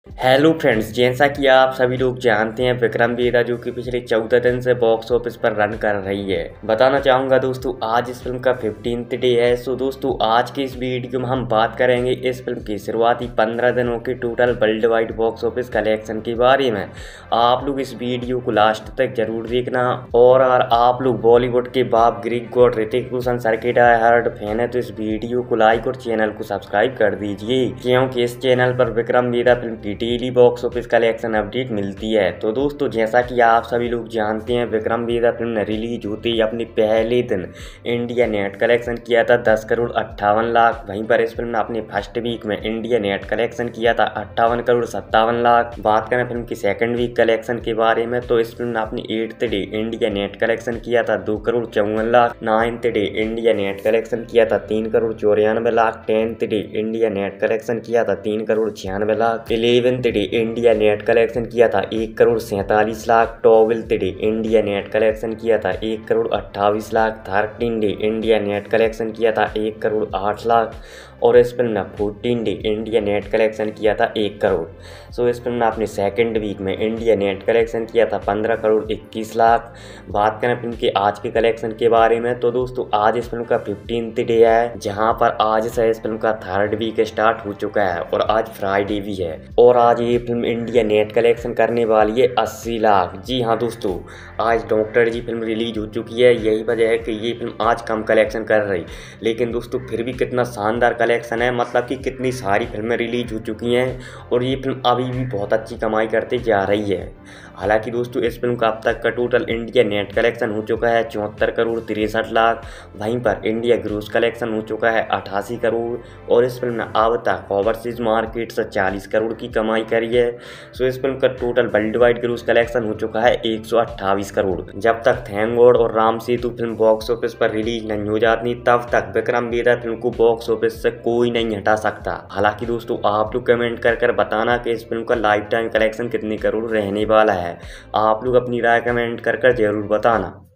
Hello friends, जैसा कि आप सभी लोग जानते हैं विक्रम वेदा जो कि पिछले 14 दिन से बॉक्स ऑफिस पर रन कर रही है। बताना चाहूँगा दोस्तों, आज इस फिल्म का 15th डे है। सो दोस्तों, आज के इस वीडियो में हम बात करेंगे इस फिल्म की शुरुआती 15 दिनों के total world wide box office collection के बारे में। आप लोग इस वीडियो को लास्ट तक जरूर देखना। और अगर आप लोग बॉलीवुड के बाप Greek god Hrithik Roshan sir के डाई हार्ड फैन है तो इस वीडियो को लाइक और चैनल को सब्सक्राइब कर दीजिए, क्योंकि इस चैनल पर विक्रम वेदा फिल्म की daily box office collection update मिलती है। तो दोस्तों, जैसा कि आप सभी लोग जानते हैं विक्रम वेदा फिल्म ने रिलीज होते ही अपने पहले दिन इंडिया नेट कलेक्शन किया था 10 करोड़ 58 लाख। वहीं पर इस फिल्म ने अपने फर्स्ट वीक में इंडिया नेट कलेक्शन किया था 58 करोड़ 57 लाख। बात करें फिल्म की सेकंड वीक कलेक्शन के बारे में तो इस फिल्म ने अपनी 8th day India net collection किया था 2 crore 54 lakh. 9th day India net collection किया था 3 crore 94 lakh. 10th day India net collection किया था 3 crore 96 lakh. 11th day India net collection किया था 1 crore 47 lakh. 12th day India net collection किया था 1 crore 28 lakh. 13 day India net collection किया था 1 करोड़ 8 लाख। और इस फिल्म ने 14 डे इंडिया नेट कलेक्शन किया था 1 करोड़। सो इस फिल्म ने अपने सेकंड वीक में इंडिया नेट कलेक्शन किया था 15 करोड़ 21 लाख। बात करें फिल्म के आज के कलेक्शन के बारे में तो दोस्तों, आज इस फिल्म का 15th डे है, जहां पर आज से इस फिल्म का थर्ड वीक स्टार्ट हो चुका है और आज फ्राइडे भी है। और आज ये फिल्म इंडिया नेट कलेक्शन करने वाली है 80 लाख। जी हाँ दोस्तों, आज डॉक्टर जी फिल्म रिलीज हो चुकी है, यही वजह है कि ये फिल्म आज कम कलेक्शन कर रही। लेकिन दोस्तों, फिर भी कितना शानदार कलेक्शन है, मतलब कि कितनी सारी फिल्में रिलीज हो चुकी हैं और ये फिल्म अभी भी बहुत अच्छी कमाई करते जा रही है। हालांकि दोस्तों, इस फिल्म का अब तक का टोटल इंडिया नेट कलेक्शन हो चुका है 74 करोड़ 63 लाख। वहीं पर इंडिया ग्रोस कलेक्शन हो चुका है 88 करोड़। और इस फिल्म ने अब तक ओवरसीज मार्केट से 40 करोड़ की कमाई करी है। सो इस फिल्म का total world wide gross collection हो चुका है 128 करोड़। जब तक थैंक गॉड और Ram Setu film box office पर रिलीज नहीं हो जाती तब तक विक्रम वेदा फिल्म को बॉक्स ऑफिस से कोई नहीं हटा सकता। हालांकि दोस्तों, आप लोग कमेंट कर बताना कि इस फिल्म का लाइफ टाइम कलेक्शन कितने करोड़ रहने वाला है। आप लोग अपनी राय कमेंट कर जरूर बताना।